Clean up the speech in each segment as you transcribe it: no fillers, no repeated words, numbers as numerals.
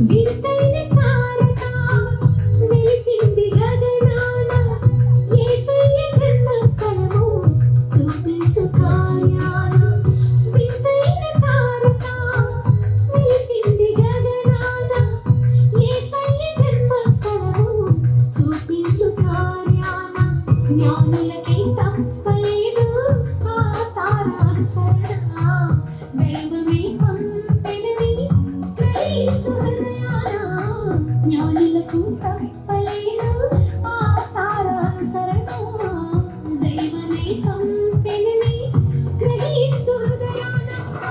వింతైన తారక వెలిసింది గగనాన యేసయ్య జన్మస్థలము చూపించు కార్యాన. వింతైన తారక వెలిసింది గగనాన యేసయ్య జన్మస్థలము చూపించు కార్యాన. జ్ఞానులకి తప్పలేదు ఆ తారానుసరణ, దైవమే పంపెనని గ్రహించు హృదయాన. జ్ఞానులకు తప్పలేదు ఆ తారానుసరణ, దైవమే పంపెనని గ్రహించు హృదయాన.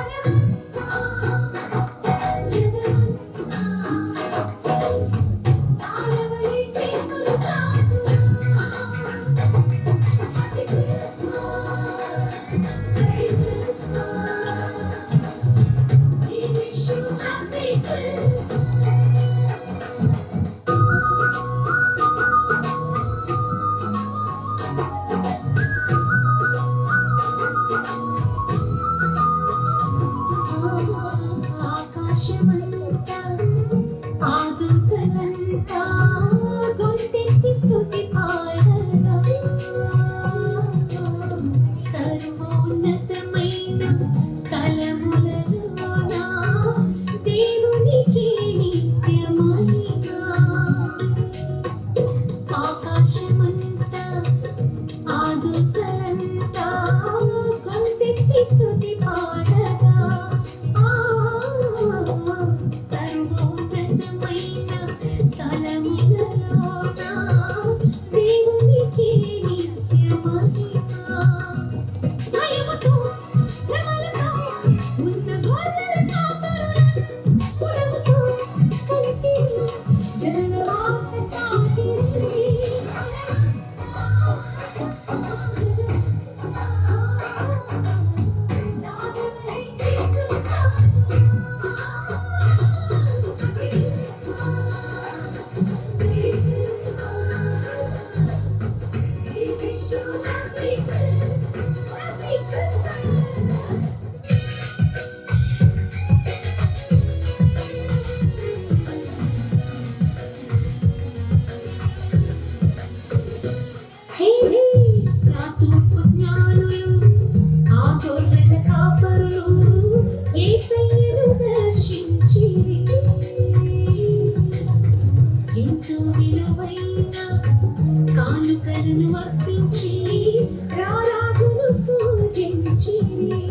తారవై క్రీస్తును చాటునా. Happy Christmas, Merry Christmas, we wish you Happy Christmas. ఆకాశమంతా ఆదుకలంతా గొంతెత్తి స్తుతి పాడగా, సర్వోన్నతమైన స్థలములలోన దేవునికి నిత్య మహిమ. ఆకాశమంతా ఆదుకలంతా గొంతెత్తి స్తుతి పాడగా, సర్వోన్నతమైన స్థలములలోన దేవునికి నిత్య మహిమ. దయముతో భ్రమలతో ఉన్న గొర్రెల కాపరులను పురముతో కలిసి జనవార్త చాటిరి. నాదమై క్రీస్తు Happy Christmas, Merry Christmas, we wish you Happy Christmas, Happy Christmas. హే హే నా తూర్పు జ్ఞానులు ఆ గొర్రెల కాపరులు యేసయ్యను దర్శించిరి. ఎంతో విలువైన కానుకలను అర్పించి రారాజును పూజించిరి.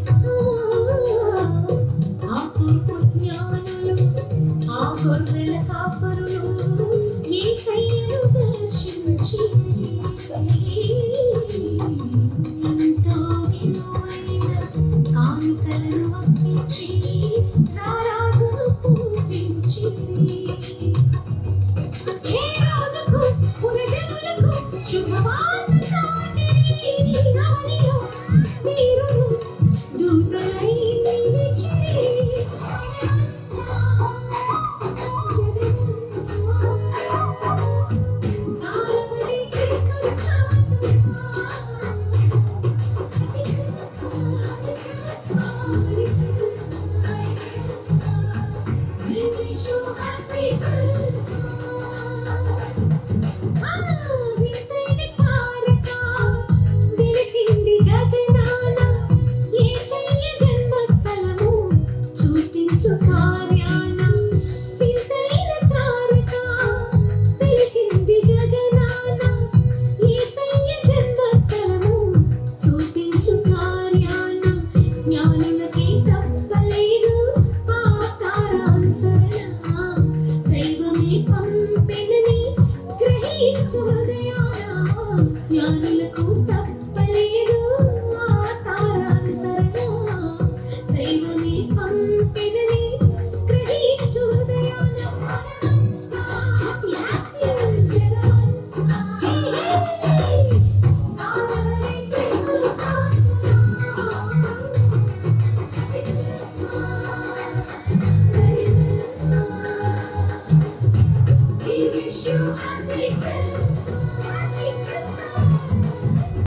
ఆ తూర్పు జ్ఞానులు ఆ గొర్రెల కాపరులు యేసయ్యను దర్శించిరి. ఎంతో విలువైన కానుకలను అర్పించి రారాజును పూజించిరి. హేరోదుకు పురజనులకు శుభవార్త చాటిరి. అవనిలో వీరులు దూతలై నిలిచిరి. తారవై క్రీస్తును చాటునా. Happy Christmas, Happy Christmas, we wish you Happy Christmas. వింతైన తారక వెలిసింది గగనాన యేసయ్య జన్మస్థలము చూపించు కార్యాన. వింతైన తారక వెలిసింది గగనాన యేసయ్య జన్మస్థలము చూపించు కార్యాన. జ్ఞానులకి తప్పలేదు ఆ తారానుసరణ, దైవమే పంపెనని గ్రహించు హృదయాన. జ్ఞానులకు తప్పలేదు ఆ తారానుసరణ, దైవమే పంపెనని గ్రహించు హృదయాన. హ్యాపీ హ్యాపీ జగమంతా హే హే తారవై క్రీస్తును చాటునా. Happy Christmas, Merry Christmas, we wish you Happy Christmas, Happy